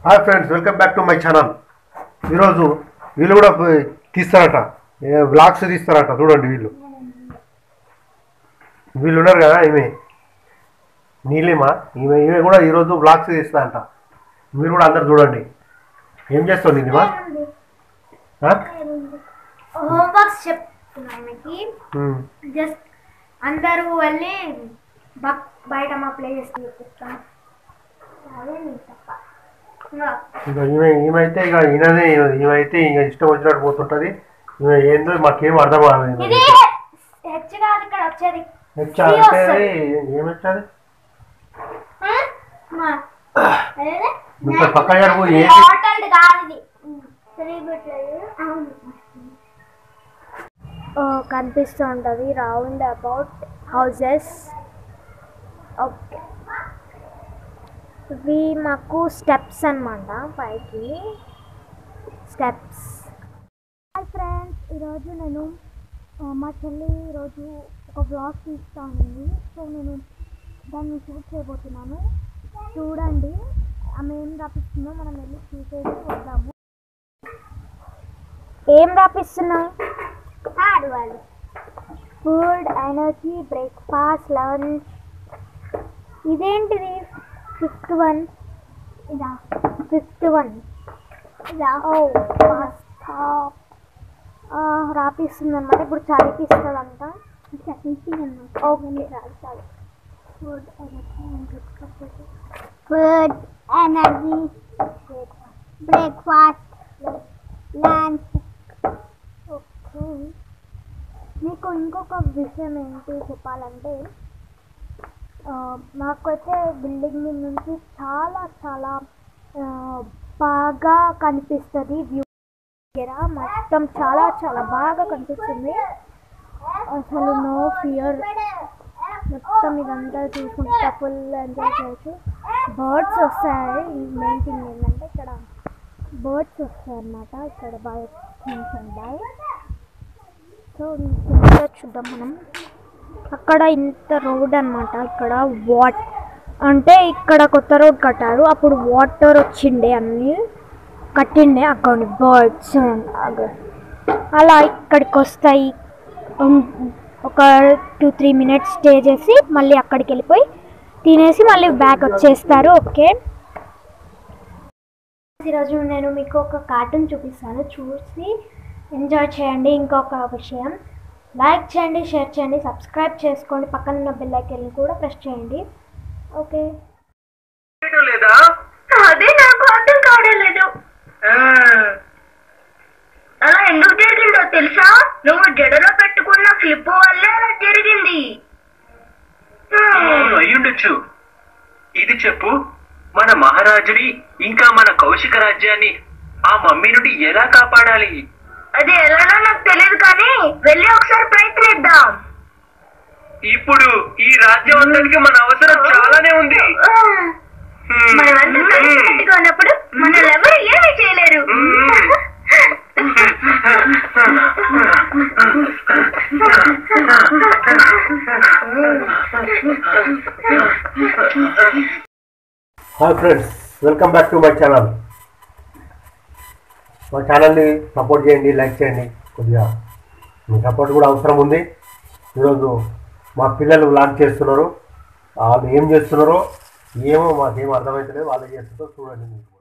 Hi friends, welcome back to my channel. ఈరోజు వీళ్ళు కూడా తీస్తారట, వ్లాగ్స్ తీస్తారట. చూడండి, వీళ్ళు ఉన్నారు కదా, ఈమె నీలిమ, ఈమె కూడా ఈరోజు వ్లాగ్స్ తీస్తారంట. మీరు కూడా అందరు చూడండి. ఏం చేస్తావు నీలిమ? హోంవర్క్స్ చెప్తున్నాయి. జస్ట్ అందరూ వెళ్ళి బయట మా ప్లే చేసి చూపిస్తాను. ఇక ఈమెయితే ఇక ఈయనదే, ఈమెయితే ఇక ఇష్టం వచ్చినట్టు పోతుంటది. ఈమె ఏందో మాకేం అర్థం కాదు. ఏమొచ్చాది పక్క కనిపిస్తూ ఉంటుంది రౌండ్ అబౌట్ హౌజెస్. ఓకే, ఇవి మాకు స్టెప్స్ అన్నమాట, పైకి స్టెప్స్. హాయ్ ఫ్రెండ్స్, ఈరోజు నేను మా చెల్లి ఈరోజు ఒక వ్లాగ్ తీస్తాను. సో నేను దాన్ని షూట్ చేయబోతున్నాను. చూడండి ఆమె ఏం రాపిస్తుందో మనం వెళ్ళి చూసేసి వద్దాము. ఏం రాపిస్తున్నావు? Food, energy, breakfast, lunch. ఇదేంటిది? ఫిఫ్త్ వన్ ఇదా? రాపిస్తుంది అనమాట. ఇప్పుడు చదివిస్తుందంట. Okay, food, energy, breakfast, lunch. Okay, మీకు ఇంకొక విషయం ఏంటి చెప్పాలంటే, మాకైతే బిల్డింగ్ మీద నుంచి చాలా చాలా బాగా కనిపిస్తుంది. వ్యూ దగ్గర మొత్తం చాలా చాలా బాగా కనిపిస్తుంది. అసలు నో ఫియర్. మొత్తం ఇదంతా చూసుకుంటా ఫుల్ ఎంజాయ్ చేయొచ్చు. బర్డ్స్ వస్తాయి. మెయిన్ థింగ్ ఏంటంటే ఇక్కడ బర్డ్స్ వస్తాయి అన్నమాట. ఇక్కడ బాగా ఉంటాయి. సో చూద్దాం మనం. అక్కడ ఇంత రోడ్ అన్నమాట. ఇక్కడ అంటే ఇక్కడ కొత్త రోడ్ కట్టారు. అప్పుడు వాటర్ వచ్చిండే, అన్నీ కట్టిండే. అక్కడ బర్డ్స్ అలా ఇక్కడికి వస్తాయి. ఒక 2-3 మినిట్స్ స్టే చేసి మళ్ళీ అక్కడికి వెళ్ళిపోయి తినేసి మళ్ళీ బ్యాక్ వచ్చేస్తారు. ఓకే, ఈరోజు నేను మీకు ఒక కార్టూన్ చూపిస్తాను, చూసి ఎంజాయ్ చేయండి. ఇంకొక విషయం, లైక్ చేయండి, షేర్ చేయండి, సబ్స్క్రైబ్ చేసుకోండి. పక్కన ఉన్న బెల్ ఐకాన్ కూడా ప్రెస్ చేయండి. ఓకే, అదే నాకు అర్థం కావలేదు. అలా ఎందుకు జరిగిందో తెలుసా? నువ్వు జడలో పెట్టుకున్న క్లిప్ వల్లే అలా జరిగింది. అయ్యుండొచ్చు. ఇది చెప్పు, మన మహారాజుని ఇంకా మన కౌశిక రాజ్యాన్ని ఆ మమ్మీ నుండి ఎలా కాపాడాలి? అది ఎలానో నాకు తెలియదు, కానీ వెళ్ళి ఒకసారి ప్రయత్నిద్దాం. ఇప్పుడు ఈ రాజ్యం అందరికి మన అవసరం చాలానే ఉంది. మనమంతా కలిసికట్టుగా ఉన్నప్పుడు మనల్ని ఎవరు ఏమీ చేయలేరు. Hi friends, welcome back to my channel. మా ఛానల్ని సపోర్ట్ చేయండి, లైక్ చేయండి. కొద్దిగా మీ సపోర్ట్ కూడా అవసరం ఉంది. ఈరోజు మా పిల్లలు వ్లాగ్ చేస్తున్నారు. వాళ్ళు ఏం చేస్తున్నారో ఏమో మాకేం అర్థమవుతలేదు. వాళ్ళు చేస్తున్నారో చూడండి.